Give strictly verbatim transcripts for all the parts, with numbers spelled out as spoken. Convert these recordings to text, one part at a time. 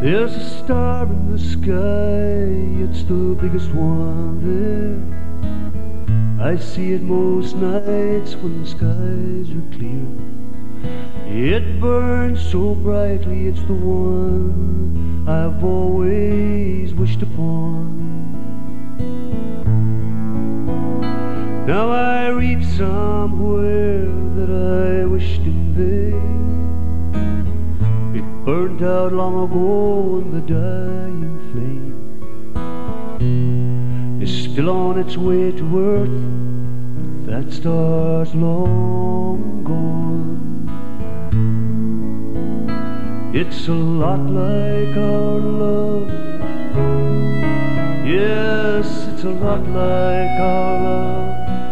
There's a star in the sky, it's the biggest one there. I see it most nights when the skies are clear. It burns so brightly, it's the one I've always wished upon. Now I read somewhere that I wished in vain. It burned out long ago in the dying flame. It's still on its way to earth, but that star's long gone. It's a lot like our love. Yes, it's a lot like our love.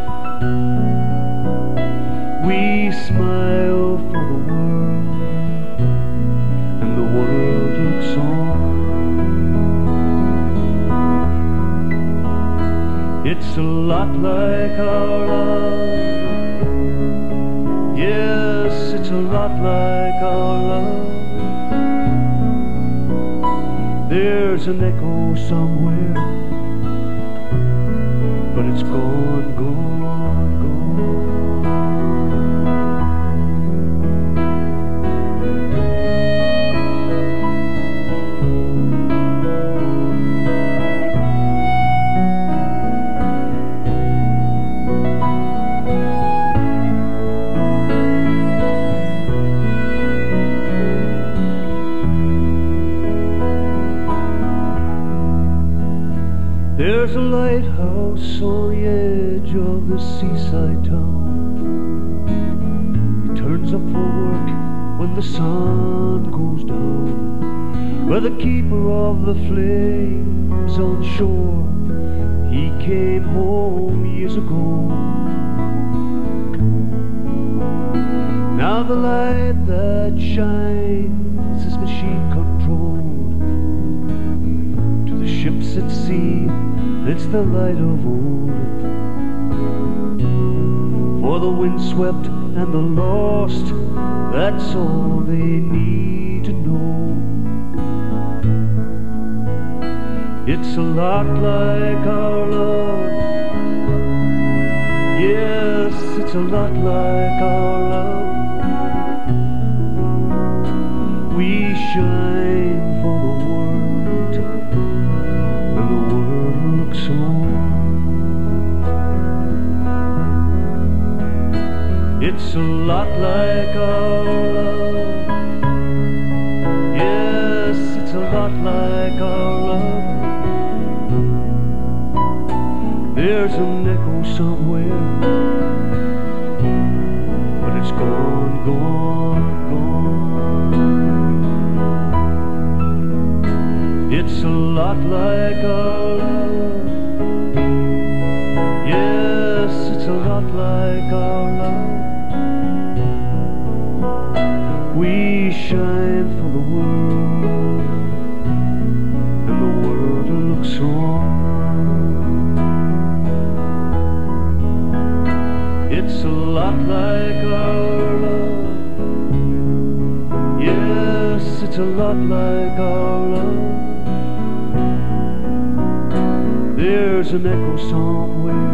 We smile for the world, and the world looks on. It's a lot like our love. Yes, it's a lot like our love. There's an echo somewhere, but it's gone, gone, gone. There's a lighthouse on the edge of the seaside town. It turns up for work when the sun goes down. Where the keeper of the flames on shore, he came home years ago. Now the light that shines is machine controlled. To the ships at sea, it's the light of old. For the windswept and the lost, that's all they need to know. It's a lot like our love. Yes, it's a lot like our love. We shine for the world, and the world looks on. It's a lot like our love. Yes, it's a lot like our love. There's an echo somewhere, but it's gone, gone, gone. It's a lot like our love. Yes, it's a lot like our love. We shine for the world, and the world looks on. It's a lot like our love. Yes, it's a lot like our love. There's an echo somewhere,